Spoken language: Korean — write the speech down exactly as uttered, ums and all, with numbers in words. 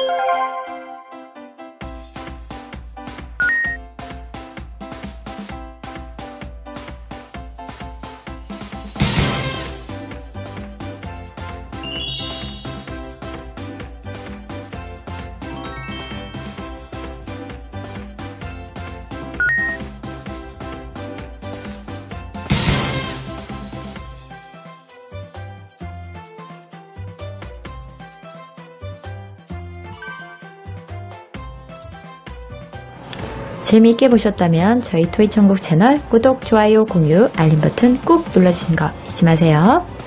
재미있게 보셨다면 저희 토이천국 채널 구독, 좋아요, 공유, 알림 버튼 꾹 눌러주시는 거 잊지 마세요.